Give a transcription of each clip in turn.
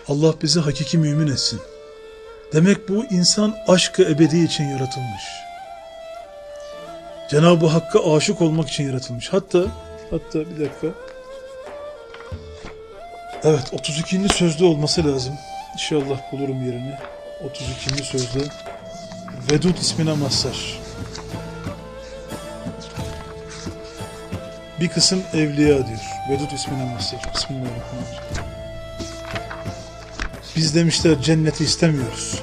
Allah bizi hakiki mümin etsin. Demek bu insan aşkı ebedi için yaratılmış. Cenab-ı Hakk'a aşık olmak için yaratılmış. Hatta bir dakika. Evet, 32. sözde olması lazım. İnşallah bulurum yerini. 32. sözde Vedud ismine mazhar. Bir kısım evliya diyor. Vedud ismine mazhar. Bismillahirrahmanirrahim. Biz demişler cenneti istemiyoruz.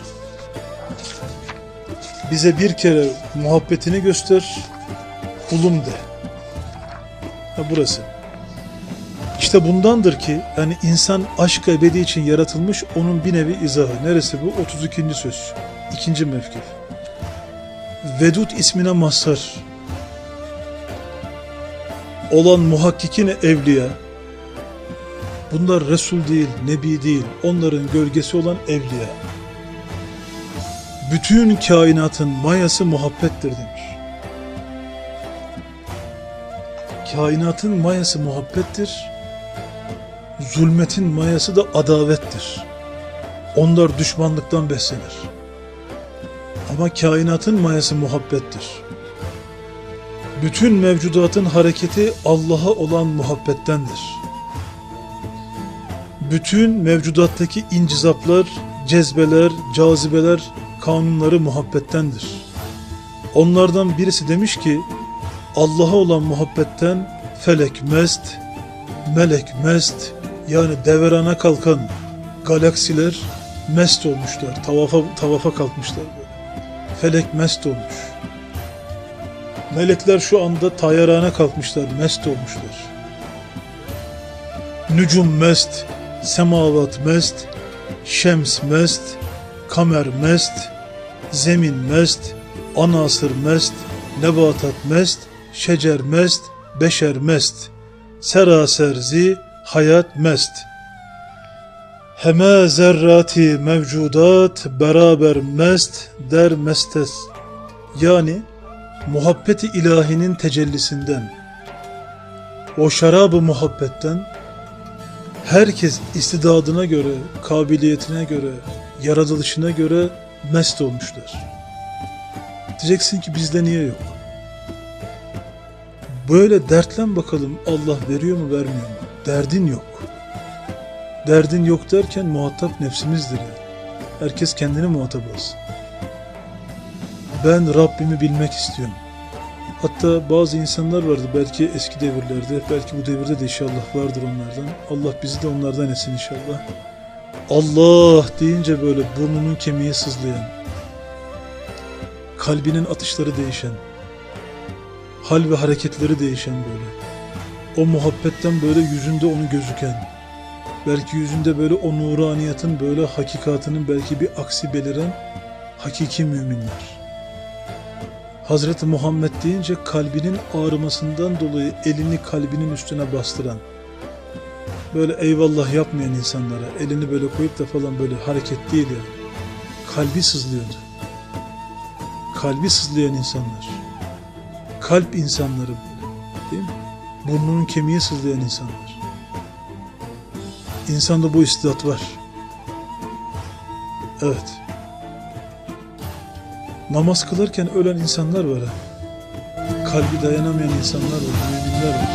Bize bir kere muhabbetini göster, kulum de. Burası. İşte bundandır ki yani insan aşk ebedi için yaratılmış, onun bir nevi izahı. Neresi bu? 32. söz. 2. mevkif. Vedud ismine mazhar olan muhakkikin evliya, bunlar Resul değil, Nebi değil, onların gölgesi olan evliya. Bütün kainatın mayası muhabbettir demiş. Kainatın mayası muhabbettir, zulmetin mayası da adavettir. Onlar düşmanlıktan beslenir. Ama kainatın mayası muhabbettir. Bütün mevcudatın hareketi Allah'a olan muhabbettendir. Bütün mevcudattaki incizaplar, cezbeler, cazibeler, kanunları muhabbettendir. Onlardan birisi demiş ki, Allah'a olan muhabbetten felek mest, melek mest, yani devrana kalkan galaksiler mest olmuşlar, tavafa kalkmışlar böyle. Felek mest olmuş. Melekler şu anda tayyarana kalkmışlar, mest olmuşlar. Nücum mest, semavat mest, şems mest, kamer mest, zemin mest, anasır mest, nebatat mest, şecer mest, beşer mest, seraserzi, hayat mest. Heme zerrati mevcudat beraber mest der mestes. Yani muhabbeti ilahinin tecellisinden, o şarabı muhabbetten herkes istidadına göre, kabiliyetine göre, yaratılışına göre mest olmuşlar. Diyeceksin ki bizde niye yok? Böyle dertlen bakalım, Allah veriyor mu vermiyor mu? Derdin yok. Derdin yok derken muhatap nefsimizdir yani. Herkes kendini muhatap alsın. Ben Rabbimi bilmek istiyorum. Hatta bazı insanlar vardı, belki eski devirlerde, belki bu devirde de inşallah vardır onlardan. Allah bizi de onlardan etsin inşallah. Allah deyince böyle burnunun kemiği sızlayan, kalbinin atışları değişen, hal ve hareketleri değişen böyle. O muhabbetten böyle yüzünde onu gözüken, belki yüzünde böyle o nuraniyatın böyle hakikatının belki bir aksi beliren hakiki müminler. Hazreti Muhammed deyince kalbinin ağrımasından dolayı elini kalbinin üstüne bastıran, böyle eyvallah yapmayan insanlara elini böyle koyup da falan böyle hareket değil yani. Kalbi sızlıyordu. Kalbi sızlayan insanlar. Kalp insanları böyle, değil mi? Burnunun kemiği sızlayan insanlar. İnsanda bu istidat var. Evet. Namaz kılarken ölen insanlar var ha. Kalbi dayanamayan insanlar var, müminler var.